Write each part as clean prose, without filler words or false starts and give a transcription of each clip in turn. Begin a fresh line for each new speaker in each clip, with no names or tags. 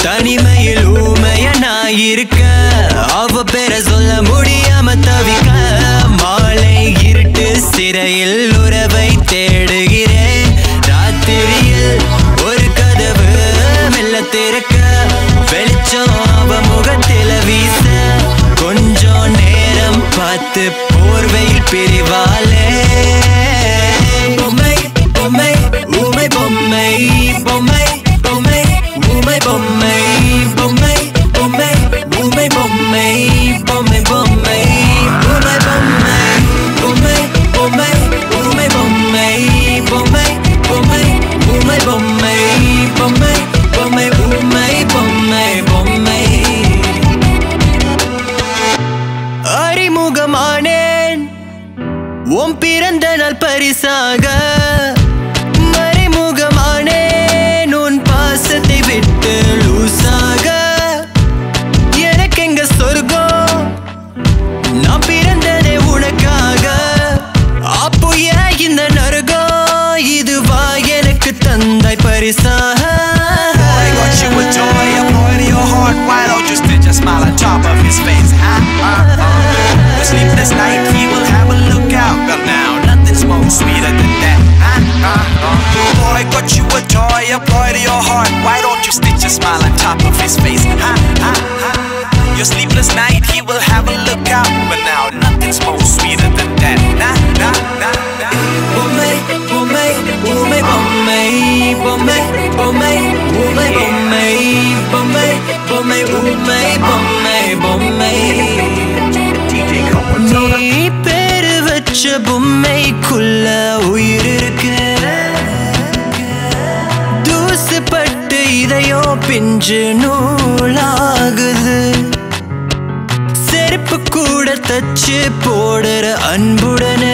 தனிமையில் ஊமையா நான் இருக்க அவ பேர சொல்ல முடியாம தவிக்க மாலை இருட்டு சிறையில் உறவை தேடுகிறேன் ராத்திரியில் ஒரு கதவு மெல்ல திறக்க வெளிச்சம் அவ முகத்தில வீச கொஞ்சம் நேரம் பார்த்து போர்வையில் பிரிவாலே பொம்மை பொம்மை ஊமை பொம்மை பொம்மை பொம்மை ஊமை பொம்மை பொம்மை பொம்மை ஊமை பொம்மை பொம்மை பொம்மை ஊமை பொம்மை பொம்மை பொம்மை ஊமை பொம்மை பொம்மை பொம்மை ஊமை பொம்மை பொம்மை பொம்மை ஊமை பொம்மை பொம்மை அறிமுகமானேன் உன் பிறந்த நாள் பரிசாக மறைமுகமானேன் உன் பாசத்தை விட்டு லூசாக எனக்கு எங்க சொர்க்கம் நான் பிறந்ததே உனக்காக அப்போ ஏன் இந்த நரகம் இதுவா எனக்கு தந்தாய் பரிசாக
Boy, got you a joy, a boy to your heart. Why don't you stitch a smile on top of his face? The sleepless night, he will have a look out. But now, nothing's more sweeter than that. Boy, got you a joy, a boy to your heart. Why don't you stitch a smile on top of his face? Your sleepless night, he will have a look out. But now, nothing's more sweeter than that.
பொம்மை பொம்மை ஊமை பொம்மை பொம்மை பொம்மை ஊமை பொம்மை பொம்மை பொம்மை ஊமை பொம்மை பொம்மை நீ பேரு வச்ச பொம்மைக்குள்ள உயிர் இருக்கு தூசுப்பட்டு இதையோ பிஞ்சு நூலாகுது செருப்பு கூட தச்சு போடுற அன்புடனே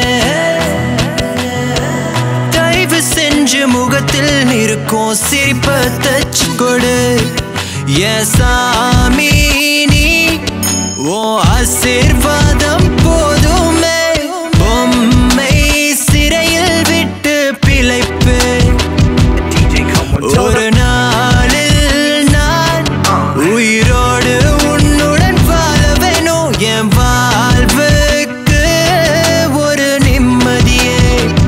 தயவு செஞ்சு முகத்தில் இருக்கும் சிரிப்ப தச்சு கொடு என் சாமி நீ ஓ ஆசீர்வாதம் போதுமே பொம்மை சிறையில் விட்டு பிழைப்பு ஒரு நாளில் நான் உயிரோடு உன்னுடன் வாழ வேணும் என் வாழ்வுக்கு ஒரு நிம்மதியே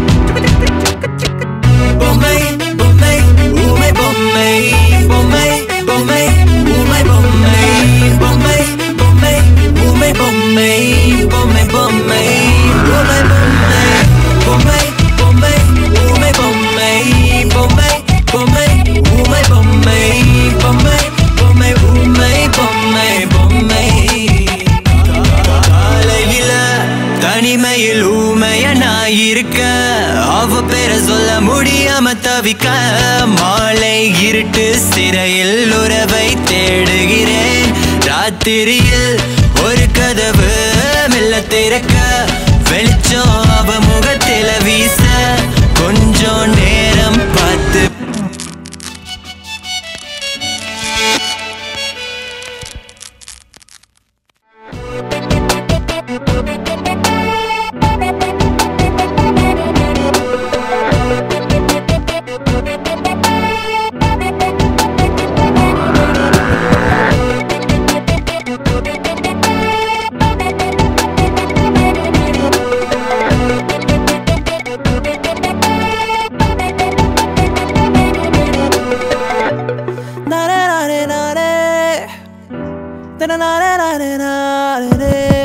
பொம்மை பொம்மை ஊமை பொம்மை பொம்மை பொம்மை ஊமை பொம்மை பொம்மை பொம்மை ஊமை பொம்மை பொம்மை பொம்மை ஊமை பொம்மை பொம்மை பொம்மை ஊமை பொம்மை பொம்மை பொம்மை ஊமை பொம்மை பொம்மை பொம்மை ஊமை பொம்மை பொம்மை காலையில தனிமையில் ஊமையா நான் இருக்க அவ பேர சொல்ல முடியாம தவிக்க மாலை இருட்டு சிறையில் உறவை தேடுகிறேன் ராத்திரியில் ஒரு கதவு மெல்ல திறக்க வெளிச்சம் அவ முகத்தில வீச கொஞ்சம் நேரம் பார்த்து
na na na na na na na na na na na